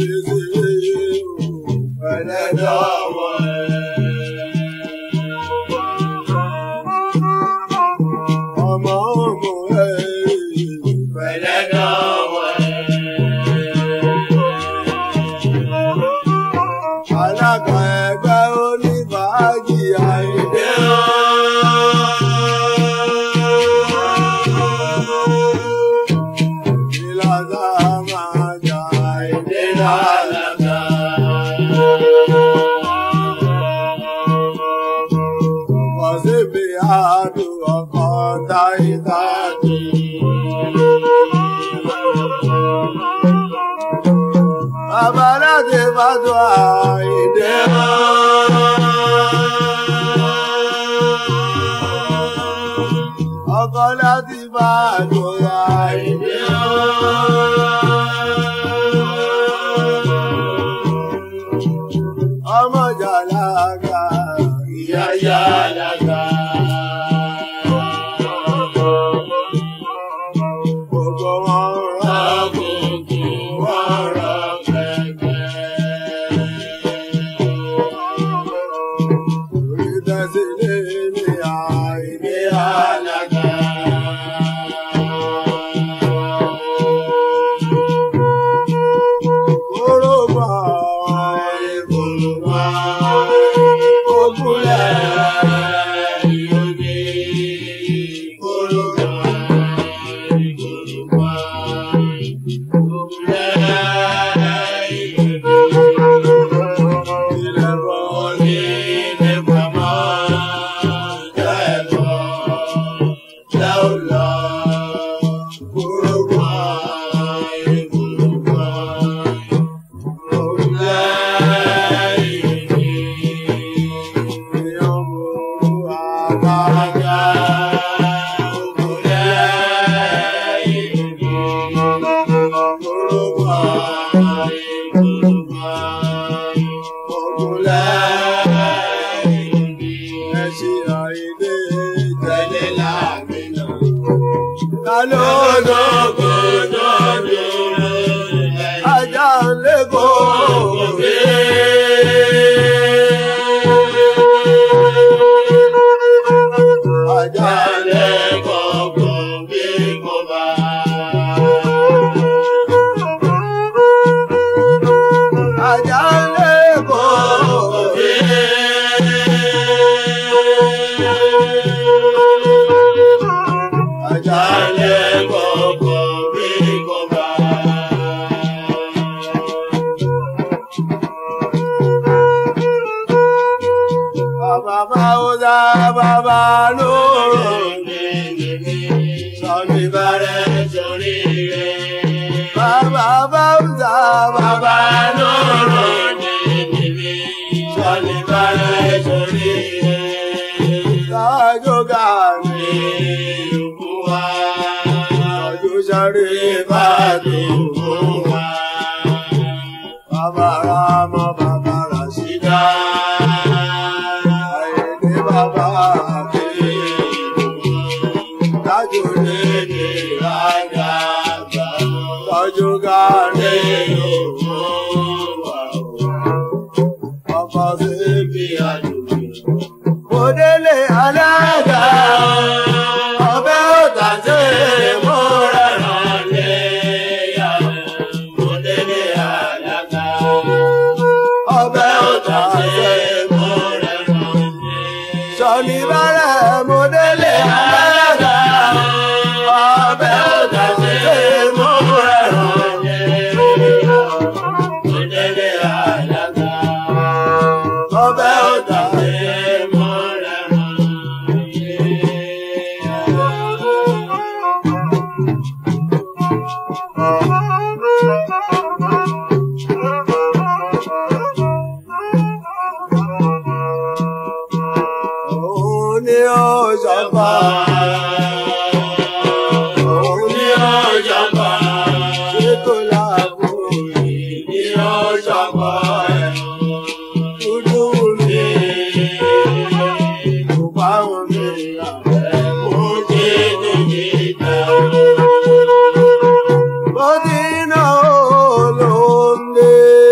Modina, London.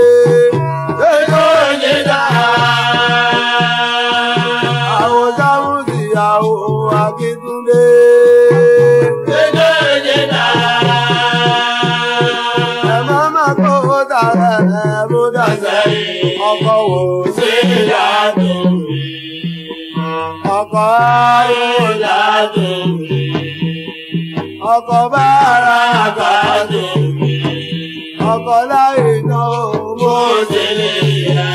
mú dàsẹ́yìn ọkọ̀ wò sí ìyàtọ̀ mi. Ọkọ̀ ayé ìyàtọ̀ mi. Ọkọ̀ bára àgbàdo mi. Ọkọ̀ láyé náà mo ṣe lè yẹ.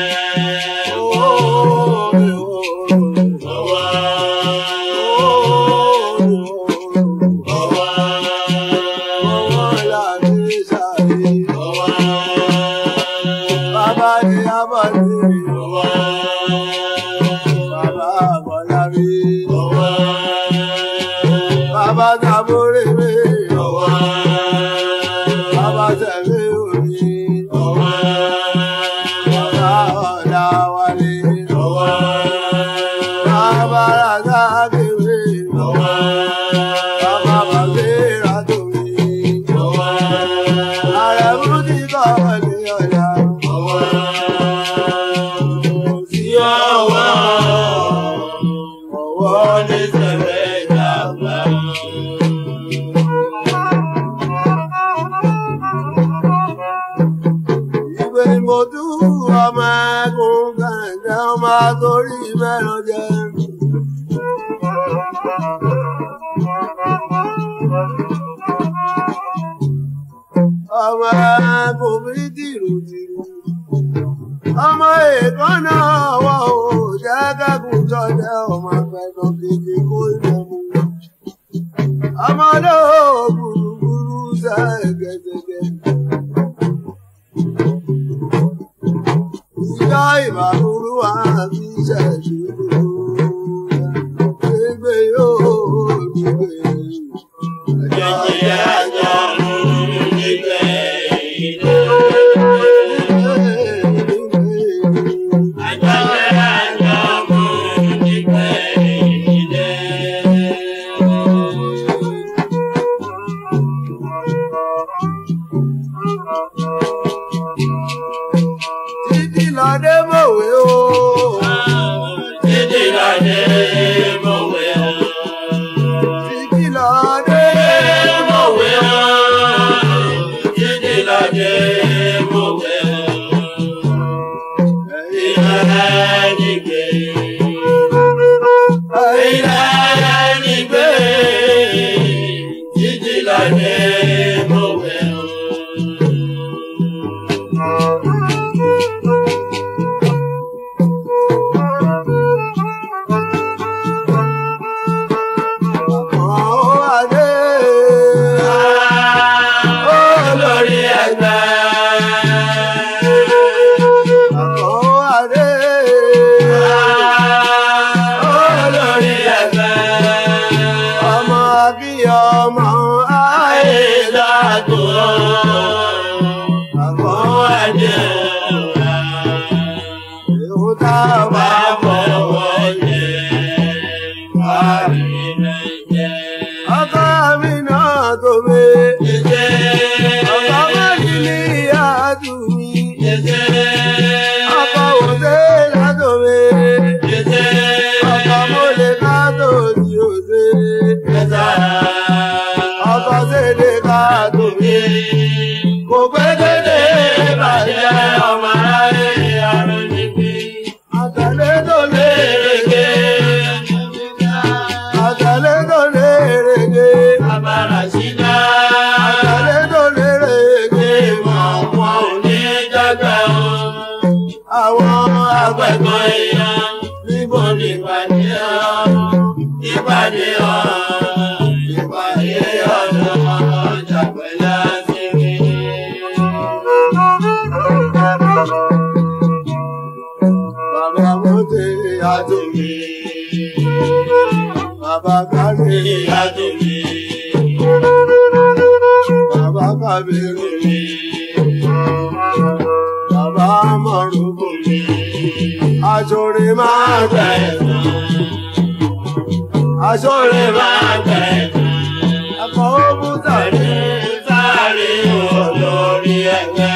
Torí mẹ́ràn jẹ́. Ọmọ ẹ̀kùn mi dìrùdìrù. Ọmọ èkánná ọwọ́ ò jẹ́ kẹ́kùn jọjẹ́ ọmọ àgbẹ̀dọ̀ kejì kó ilẹ̀ mú. Ọmọ olóògùn gbùrú sẹ́gẹ̀dẹ̀gẹ̀. Ìjọ ìbàbúrú àti ìṣẹ̀jú gbígbé yóò gbígbé. Ẹjọ́ ìyá ẹjọ́ mú gbígbé ìdè. Ẹjọ́ ìyá ẹjọ́ mú gbígbé ìdè. Lọ́dẹ mọ̀wé o. Títí lọ́dẹ mọ̀wé o. Títí lọ́dẹ mọ̀wé o. Títí lọ́dẹ mọ̀wé o. Ìlànà nígbè. Ìlànà nígbè. Títí lọ́dẹ mọ̀wé o. Aṣọ́rẹ́ máa tẹ̀sán, ẹ̀kọ́ ó mú sáré olórí ẹgbẹ́.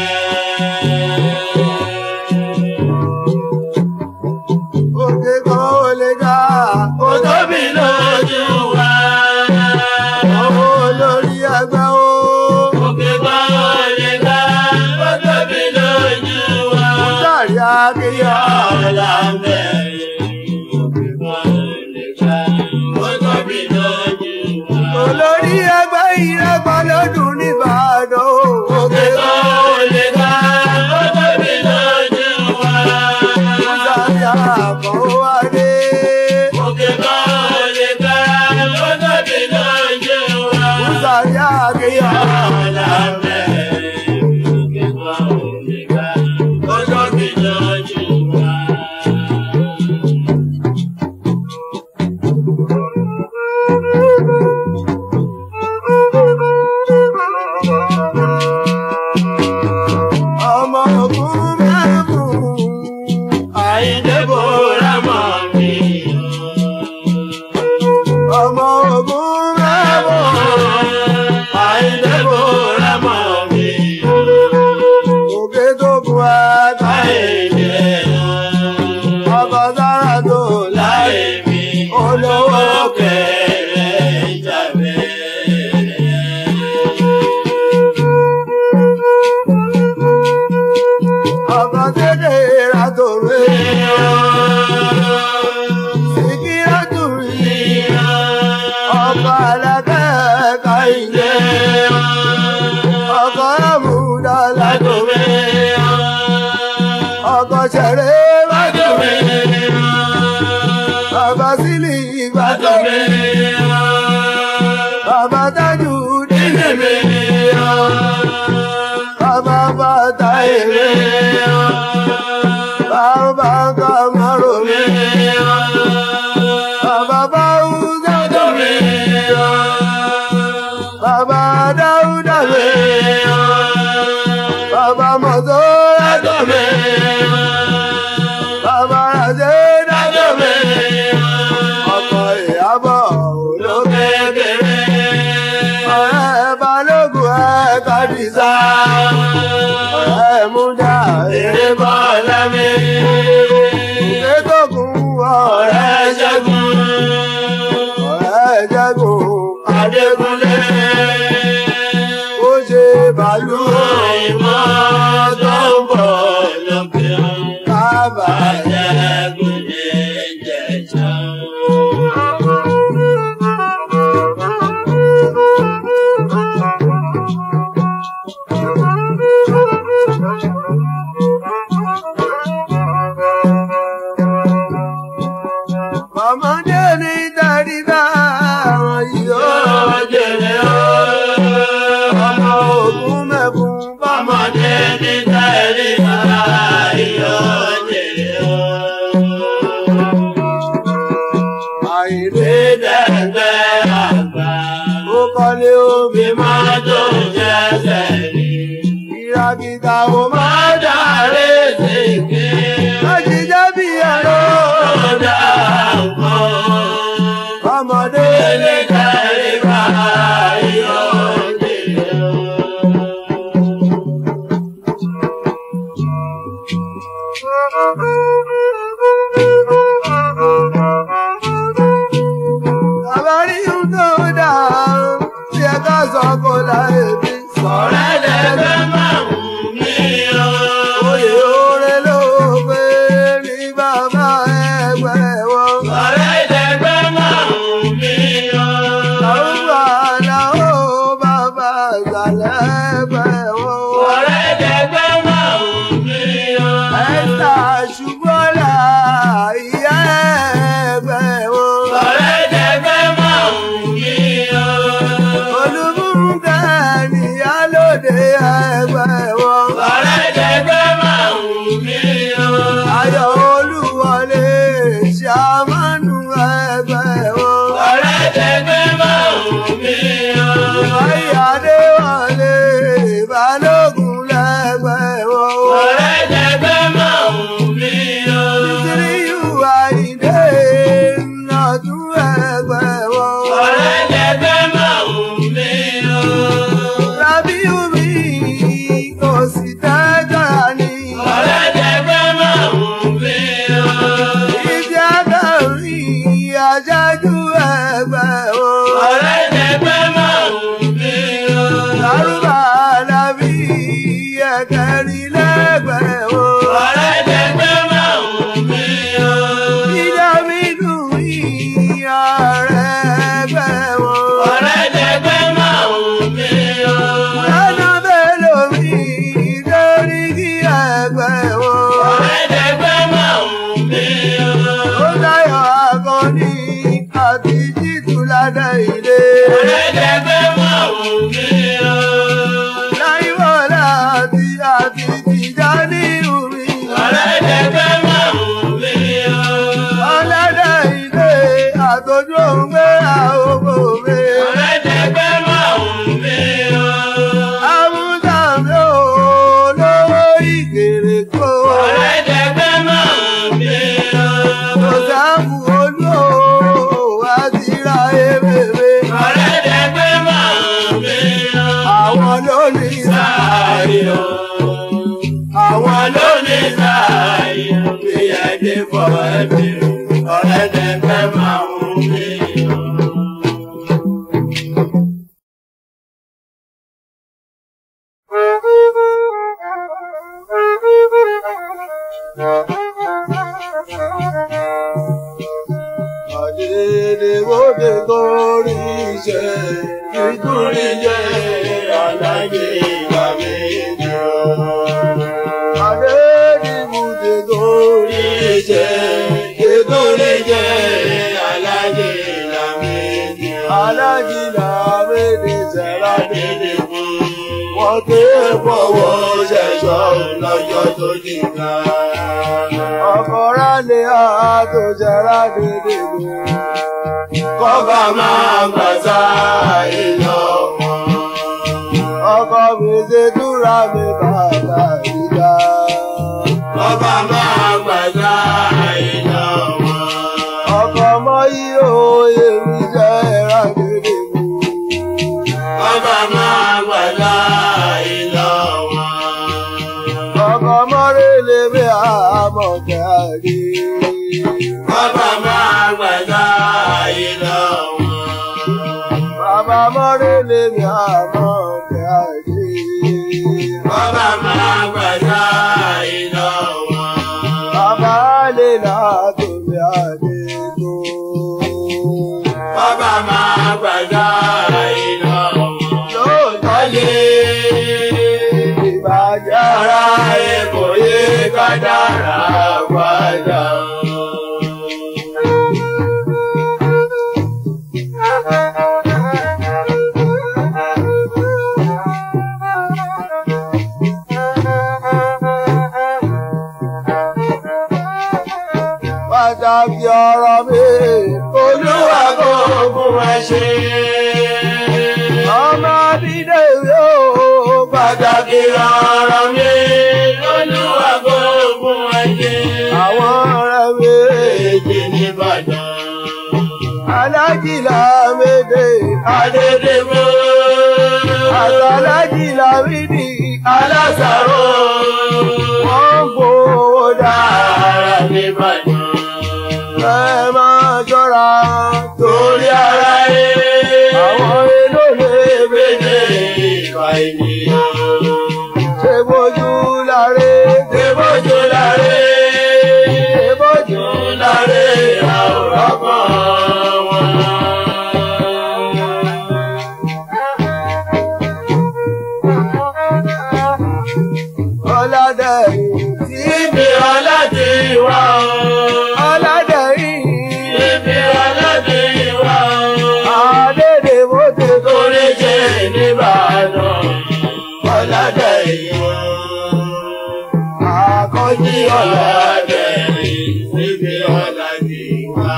Òkè kan ó lè ga, ó tóbi lójú wa. Ọmọ olórí ẹgbẹ́ ó. Òkè kan ó lè ga, ó tóbi lójú wa. kíyà lábẹ́. Olórí ẹgbẹ́ ìrẹ́pọ̀ lọ́dún nìbàdàn. Òkè tó lè ga ó tóbi lójú wa. Sàbíà kò wáyé. Òkè tó lè ga ó tóbi lójú wa. Sàbíà kíyà lábẹ́. Òkè tó lè ga ó tóbi lójú wa. Ọmọ Ògún mẹ́kùn Àyìndé bòrá mọ́ mi. Ọmọ Ògún mẹ́kùn Àyìndé bòrá mọ́ mi. Òkè tó bu àtàyè ọkọ̀ sára tó láyé mi. Olówó kéré ìjàmbá. Ọkọ̀ kékeré àtòwé. Síkírá tùrí. Ọkọ̀ alákẹ́ Kàyìndé. Ọkọ̀ àmúdá látòwé. Ọkọ̀ ṣẹ̀rẹ̀ bàtòwé. Bàbá sílì bàtòwé. Bàbá tájú dídèmé. Bàbá bàtà èrè. Bàbá kàmárò mi. Bàbá báwùgá tó mi. Bàbá dáúdà mi. Bàbá mọ̀tò látọ̀ mi. Bàbá ràṣẹ́ dátọ̀ mi. Ọkọ̀ Ìyábọ̀ olókèkèrè. Ọ̀rẹ́ Balógun ẹ̀ Kàdísà. Ọ̀rẹ́ Múdà èrè bọ́lá mi. Òkè tó kún ọ̀rẹ́ Ṣẹ́gun. Ọ̀rẹ́ Ṣẹ́gun Adégúnlé. Ó ṣe bàálù ìmọ̀ tó ń bọ̀ lókè. Bàbá Adégúnlé jẹ̀jọ́. Ọmọdé ní tẹríba yóò jèrè o. Ọmọ Ògún mẹ́kùn bọ́mọdé ní tẹríba yóò jèrè o. Àyìndé dẹ̀gbẹ́ àgbà. Ó kọ́lé omi máa tó jẹ́sẹ̀ rí. Ìràgìtà ó máa dàrí sèké. Ó ti jẹ́ bí ẹ̀rọ ọ̀dà nǹkan. Ọmọdé ní tẹríba yóò jèrè o. Àbárí ń tó dà tí ẹ ká sọ kó láyé bí. Sọ̀rọ̀ ẹ̀dẹ̀gbẹ́ máa wù mí o. ẹgbẹ́ wọn. Ọ̀rẹ́dẹ̀gbẹ́ máa ń mi o. Ó láyọ̀ akọni àti títù ládà ilé. Ọ̀rẹ́dẹ̀gbẹ́ máa ń mi o. Láyíwọ̀lá àti tìjà ní omi. Ọ̀rẹ́dẹ̀gbẹ́ máa ń mi o. Ọlọ́dà ilé àtọ́jú òun gbé àwòkò mi. Ọ̀rẹ́dẹ̀gbẹ́ máa ń mi o. Amúsàmí ò lówó ìkèrè kó. Ọ̀rẹ́dẹ̀gbẹ́ máa ń mi o. Ọ̀sàmù olú àti ra ebèbè. Ọ̀rẹ́dẹ̀gbẹ́ máa ń mi o. Àwọn ló ní Sáàyè o. Àwọn ló ní sáàyè o. Ìyáde fọ ẹbí o. Ọ̀rẹ́dẹ̀gbẹ́ máa ń mi o. Àdédéwòdè torí iṣẹ́ nítorí jẹ́ Aláyé ìgbà méjì o. Àdédéwòdè torí iṣẹ́ nítorí jẹ́ Aláyé ìgbà méjì o. alágìlá méjì sẹ́lá dédé. Wọ́n ké fọwọ́ ṣẹ̀ṣọ́ lọ́jọ́ tó dìgbà. Ọkọ̀ rálé àtò sẹ́lá dédé. Kọ́ba máa gbàtà ìlọ wọn. Ọkọ̀ mi ṣe túra mi bàtà ìjà. Kọ́ba máa gbàtà ìlọ wọn. Ọkọ̀ mọ́ yí òye mi jẹ́ ẹ̀rá dédé. Kọ́ba máa gbàtà ìlọ wọn. Ọkọ̀ mọ́rẹ́lẹ̀ mi àmọ̀ jáde. Kọ́ba máa gbàtà ìlọ wọn. Bàbá mọ́rẹ́lẹ̀ mi àmọ̀ jáde. Kọ́ba máa gbàtà ìlọ wọn. Bàbá lè látò mi àdé tó. Kọ́ba máa gbàtà ìlọ wọn. Lóòótọ́ lè ìbàjẹ́ Ara èkó yé kádàrá padà. pàtàkì ọ̀rọ̀ mi. Olúwa kò fún ẹ ṣe. Ọmọ dídé yóò Pàtàkì ọ̀rọ̀ mi. Olúwa kò fún ẹ ṣe. àwọn ọ̀rẹ́ mi. Èdè nìbàdàn. Alájìlá méde. Adédèmó. Àtàlájìlá mídì. Alásàrò. Wọ́n gbowó dá. Ara nìbàdàn. Ẹ máa ṣọ́ra. Torí ara ẹ. Àwọn èlò lè Bédè ìfà ènìyàn. ṣe bójú láre. Ṣé bójú láre? Ṣe bójú Láre àwòrán kan wọn. ọ̀làdẹ̀yìn. Ibi ọlọ́dẹ wà ó. Ọ̀làdẹ̀yìn. Ibi ọlọ́dẹ wà ó. Àdédé mọ́tò tó. Torí jẹ́ Ìbàdàn. Ọlọ́dẹ ìwọ. Àkọ́jí Ọlọ́dẹ ibi ọlọ́dẹ wà.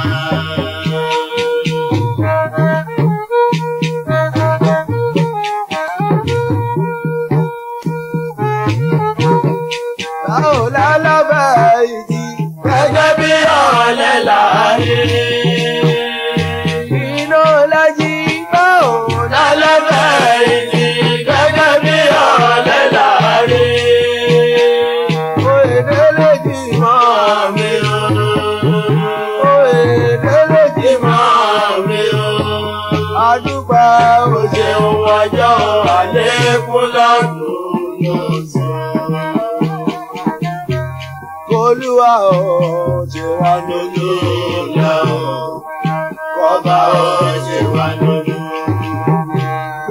Báwo lálábẹ́ ìdí. Gẹ́gẹ́ bí ọ̀lẹ láàyè. Iná lájí. Báwo Lálẹ́bẹ̀ ìdí gẹ́gẹ́ bí ọ̀lẹ láàyè. òyìnbó jì mọ́. Mi ò. Òyìnbó jì mọ́. Mi ò. Adúpẹ́ òṣè. Ṣeun ọjọ́ àlékún lọ́dún yóò sọ. Olúwa ò ṣe wá Lójú lọ, kọ́ba ó ṣe wá lójú.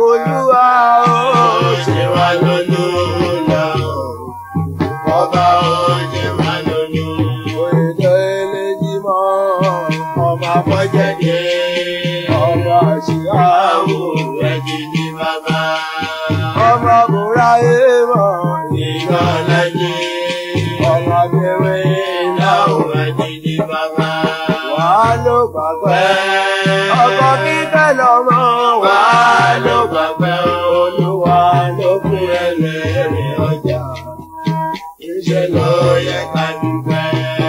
Olúwa ò Ó ṣe wá lójú lọ, kọ́ba ó ṣe wá lójú. Òyìnbó eléjì mọ́ ọmọ afọ́jẹ́dé. Ọmọ àṣìyá Àwò ẹ̀jì ní bàbá. ọmọ bùráyé mọ́ Ìgbà láyé. ọmọ abẹ́wé Ìdáwò ẹ̀jì ní bàbá. wàá ló gbàgbẹ́. Ọkọ kíkẹ́ lọ́mọ Wàá ló gbàgbẹ́ Olúwa ló pín ẹlẹ́rìí ọjà. Iṣẹ́ ló yẹ ká dúpẹ́.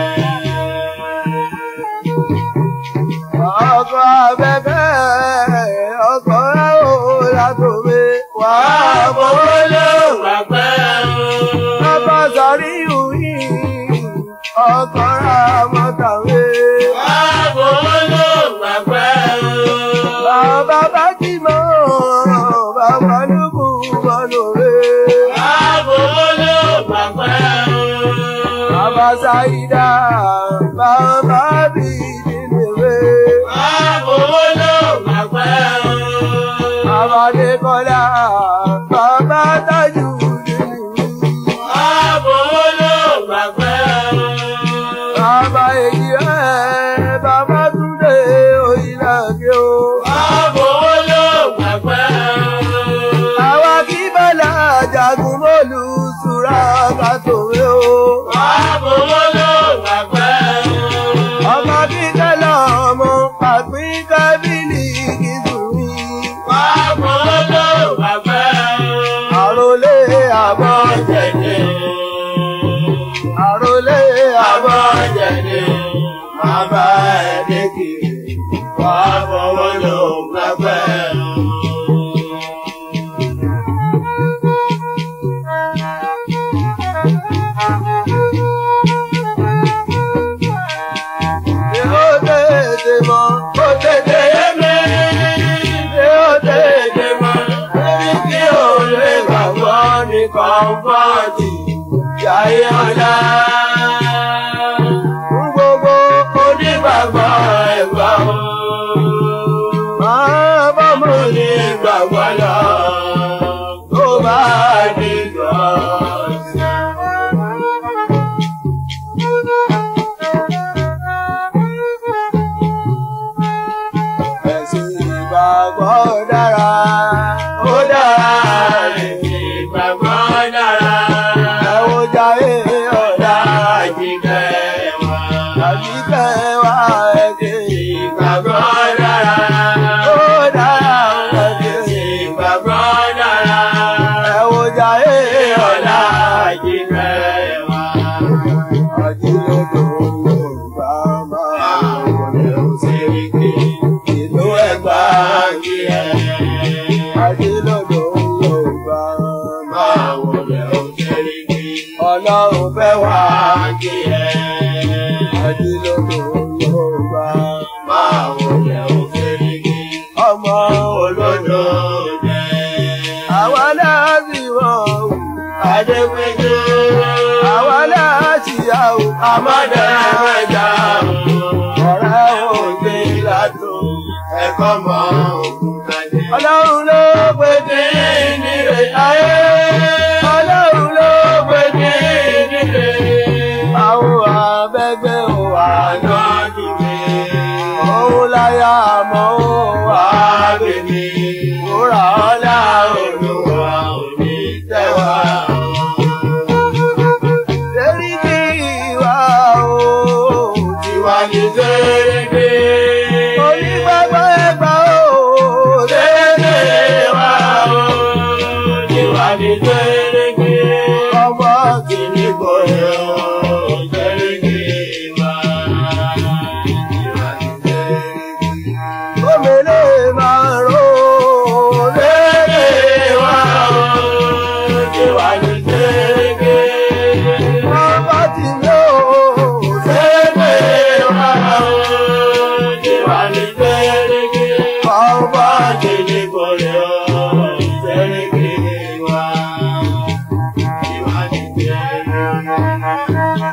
ọkọ abẹ́fẹ́ ọkọ látòwé wàá Àbọ̀wọ́ ló gbàgbẹ́ ọkọ sọrí ìwúrí ọkọ ra mọ́tàwé. Àbọ̀wọ́ ló gbàgbẹ́ Bàbá bá jí mọ́ bàbá lùkù mọ́lòrè. Àbọ̀wọ́ ló gbàgbẹ́ Bàbá Sáídà bàbá bí nílé. Àbọ̀wọ́ ló gbàgbẹ́ Bàbá Adékọ́lá bàbá Tájù nílé. Àbọ̀wọ́ ló gbàgbẹ́ Bàbá èyí ẹ̀ bàbá Túndé Oyinlade o. Àbọ̀wọ́ ló gbàgbẹ́ Àwa kí Bọ́lá jagun mọ́lù Súra Kàtòwé o. Àbọ̀wọ́ ló gbàgbẹ́ Ọmọ kíkẹ́ lọ́mọ pàpín kábìlì kìsùnmí. Àbọ̀wọ́ ló gbàgbẹ́ Àròlé àbọ̀ Jẹ̀dẹ̀ àròlé àbọ̀ Jẹ̀dẹ̀ máa bá ẹ̀dẹ́ kiri wà fọwọ́ ló gbàgbẹ́. ni ó tètè mọ́. Ó tètè yé mi, Ni ó tètè mọ́. ẹni tí ò lè gbàgbọ́ ní kọ́ńfọ́ọ̀tì jayé ọ̀la. Fún gbogbo Onígbàgbọ́ ẹ̀gbọ́ o. máa bọ́ mọ́ ní Onígbàgbọ́ lọ tó bá dìjọ́ sí. ẹ̀sìn ìgbàgbọ́ dára. Ó dára ìgbàgbọ́ dára. Ẹ wo jayé ọ̀la. Àjíkẹ́ wa. Àjíkẹ́ wa ẹ̀sìn Ìgbàgbọ́ dára. ó dára ẹ̀sìn. Ìgbàgbọ́ dára. Ẹ wo jayé ọ̀la. Àjíkẹ́ wa. Àjílódò Yorùbá máa Àwọn òṣèré ìlú Ẹ̀gbá. kí ẹ. Àjílódò Yorùbá máa Àwọn òṣèré Ọlọ́run fẹ́ wá. kí ẹ. Àjílódò Yorùbá Àwọn òṣèré ọmọ olódò jẹ́. àwa náà sì wọ̀ ọ́. Adépéjú. Àwa náà sì yà ó. Àmọ́dé mẹ́ta Ọ̀rẹ́ ò ògbé látò ẹ̀kọ́ mọ́ òkun kalẹ̀. Ọlọ́run ló pè Ní nílé ayé. Ọlọ́run ló pè Ní nílé àwọn abẹ́gbẹ́ ò wà. àná dìde. Òun láyà mọ́ ó wà. Àbẹ̀mí Wúrà ọlá Olúwa ò ní tẹ́wà. lérí kí ìwà o. Tiwa ní sẹ́rẹ̀dẹ̀. Onígbàgbọ́ ẹgbà o. Sẹ́rẹ̀dẹ̀ wá o. Tiwa ní sẹ́rẹ̀dẹ̀. Ọmọ Kí ni kò yẹ o? Sẹ́rẹ̀dẹ̀ wá. Tiwa ní sẹ́rẹ̀dẹ̀. gómìnà máa rò ó. Sẹ́rẹ̀dẹ̀ wá o. Tiwa ní sẹ́rẹ̀dẹ̀. Ọmọ tì mí o. Sẹ́rẹ̀dẹ̀ wá o. Tiwa ní sẹ́rẹ̀dẹ̀. Ọmọ Kí ni kò yẹ o? Sẹ́rẹ̀dẹ̀ wá. Tiwa ní sẹ́rẹ̀dẹ̀.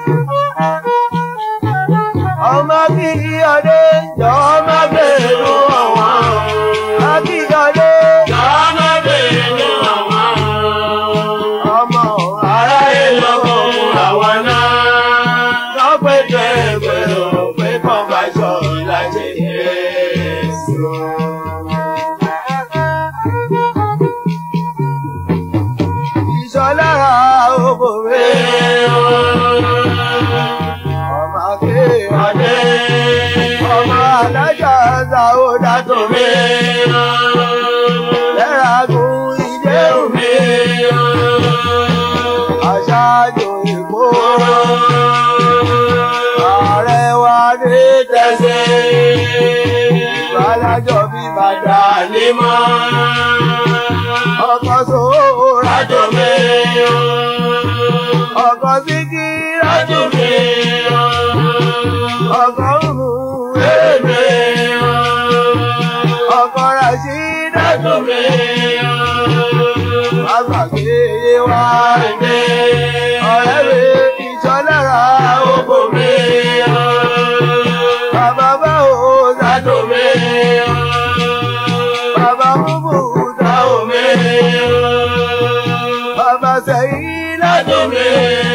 ọkọ Síkírà tún mi ọkọ èmi ọkọ Ràṣídà tún mi àgbàgbé wa dé ọ̀rẹ́ mi ìṣọ́lára oko mi bàbá báwo sádò mi bàbá búbú sáwò mi bàbá sẹ́yìn ládò mi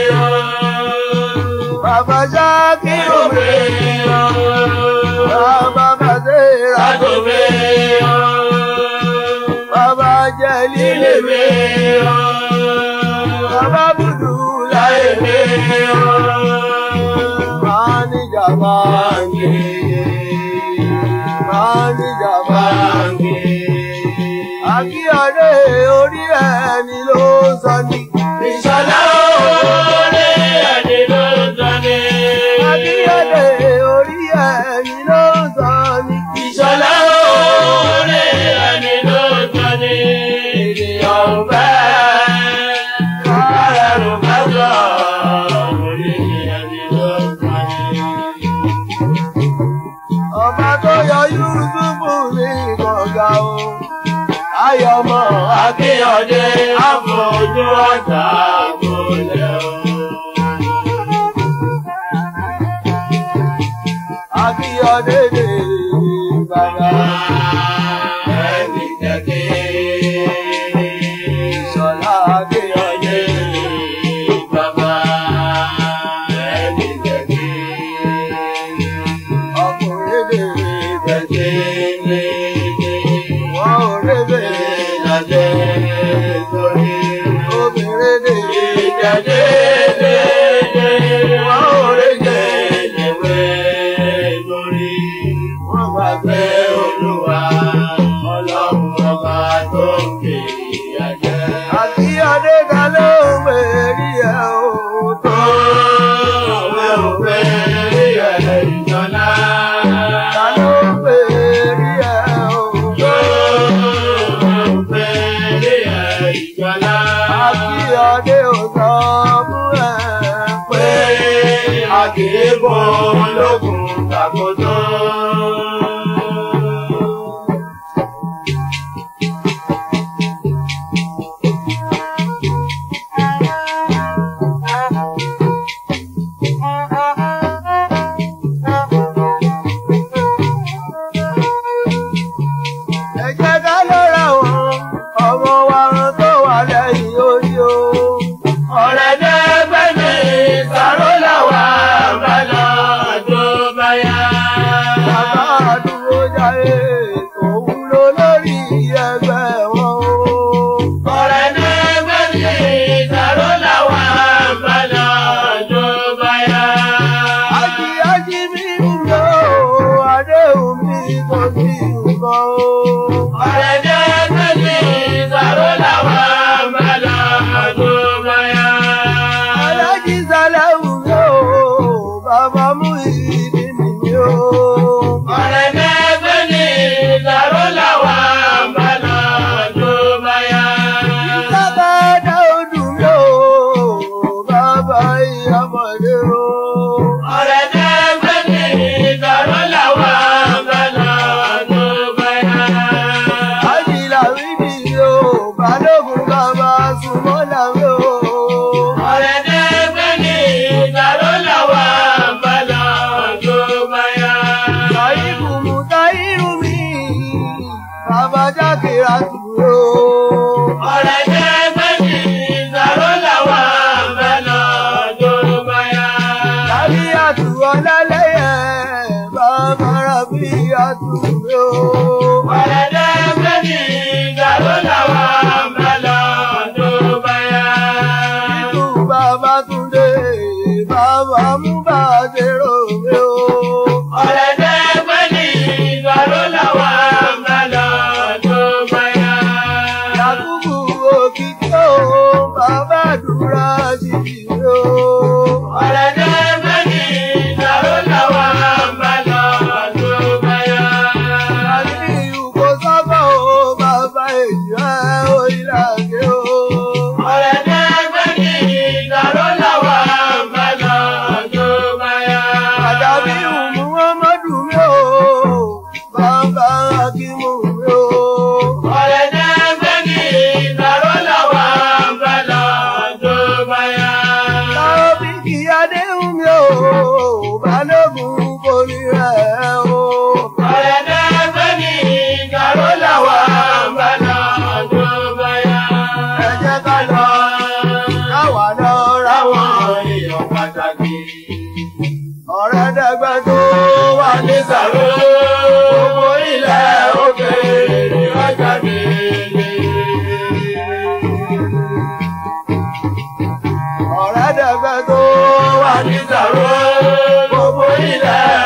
bàbá Ṣákírù mi bàbá Bàṣírà ládò mi bàbá Jẹ̀lílì mi bàbá Bùdù láyé mi máníjà báńkì máníjà báńkì Akíọdé orí ẹni ló sọ ní. Ìṣọ̀lá orí ẹni ló sọ ní. Akíọdé orí ẹni ló sọ ní. Ìṣọ̀lá orí ẹni ló sọ ní. Ènìyàn bẹ́ẹ̀ kárẹ̀rù mẹ́jọ orí ẹni ló sọ ní. Ọba tó yọ Yúsúfù ní kànga o. Ayọ̀mọ́ Akíọdé àfojú ọ̀tá gbolẹ̀ o. Akíọdé lè bàbá ẹni kẹ̀kẹ́. Ìṣọ̀lá Akíọdé bàbá ẹni kẹ̀kẹ́. Ọkùnrin lè kẹ̀kẹ́. Obìnrin lè jáde wọ́n ò lè jẹ́ ìwé lórí wọ́n bá gbé Olúwa Ọlọ́run ọba tó ń gbé ìyàjẹ́. Akíọdé ta ló ń wẹ̀rí ẹ̀ o tó wẹ̀rí ẹ̀ Ìṣọ̀lá. Ta ló ń wẹ̀rí ẹ̀ o tó wẹ̀rí ẹ̀ Ìṣọ̀lá. Akíọdé ò sọ fún ẹ pé àkìíbò ológun tàkótó. Ẹ jẹ́ ká lọ́ra wọn ọmọ wa tó wà lẹ́yìn orí o. Ọ̀rẹ́dẹ́gbẹ́ mi sàró làwà bá lọ tó bá yá. Bàbá àdúró jáde òun ló lórí ẹgbẹ́ wọn o. Ọ̀rẹ́dẹ́gbẹ́ mi sàró làwà bá lọ tó bá yá. Ají mi ń lọ àdéhùn mi kò sí nǹkan o. Ọ̀rẹ́dẹ́gbẹ́ mi sàró làwà bá lọ tó bá yá. Alájí Sàláwù mi o, bàbá Muyideen mi o. Ọ̀rẹ́dẹ́gbẹ́ mi sàró làwà bá lọ tó bá yá. Ìsáká Dáúdù mi o, bàbá Ìyábọ̀dé o. Ọ̀rẹ́dẹ́gbẹ́ mi sàró làwà bá lọ tó bá yá. Ájì Lámídì o, Balógun bàbá Súmọ́lá mi o. Ọ̀rẹ́dẹ́gbẹ́ mi sàró làwà bá lọ tó bá yá. Sàíbù Mùtáírù mi, bàbá Jákèrà tù o. Ọ̀rẹ́dẹ́gbẹ́ mi sàró làwà bá lọ tó bá yá. Lábíyàtù Ọlálẹ́yẹ, bàbá Rábíyàtù mi o. Ọ̀rẹ́dẹ́gbẹ́ mi sàró làwà bá lọ tó bá yá. Títù bàbá Túndé, bàbá Múbàdérò mi o. Ọ̀rẹ́dẹ́gbẹ́ mi sàró làwà bá lọ tó bá yá. Yàkúbù Òkìkí o, bàbá Àdúrà Ṣìkì mi o. Ọ̀rẹ́dẹ́gbẹ́ mi sàró làwà bá lọ tó bá yá. Àníyù kò sábà o, bàbá èjì ẹ̀ o ìlàgé o. Ọ̀rẹ́dẹ́gbẹ́ mi sàró làwà mi ò balógun kò ní rẹ̀ o. Ọ̀rẹ́dẹ́gbẹ́ ní Kàrólà wà ń bá lọ tó bá yá. Ẹ jẹ́ ká lọ káwa lọ ráwọn èèyàn pàtàkì. Ọ̀rẹ́dẹ́gbẹ́ tó wà ní Sàró gbogbo ilẹ̀ òkèèrè ní ọjà délé. Ọ̀rẹ́dẹ́gbẹ́ tó wà ní Sàró gbogbo ilẹ̀